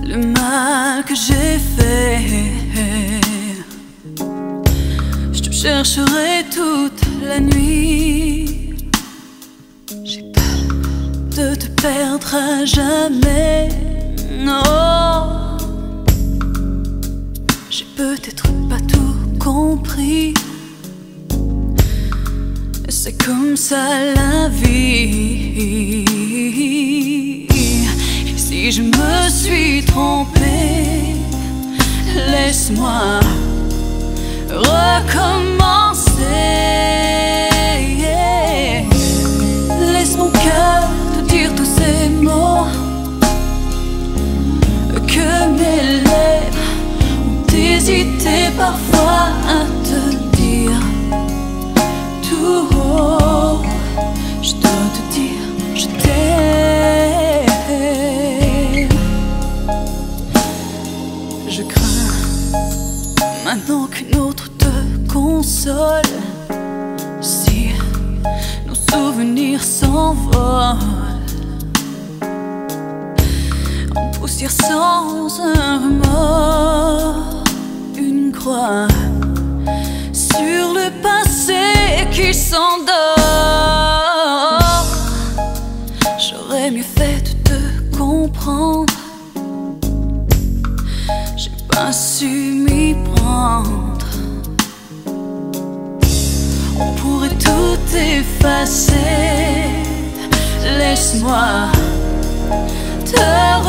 le mal que j'ai fait. Je te chercherai toute la nuit. J'ai peur de te perdre à jamais. Non, j'ai peut-être pas tout compris. C'est comme ça la vie. Et si je me suis trompée, laisse-moi recommencer. Laisse mon cœur te dire tous ces mots que mes lèvres ont hésité parfois à te dire. Tout haut, je dois te dire, je t'aime. Je crains maintenant qu'une autre te console. Si nos souvenirs s'envolent en poussière sans un remords, une croix sur le passé qui s'endort. J'aurais mieux fait de te comprendre. J'ai pas su m'y prendre. On pourrait tout effacer. Laisse-moi te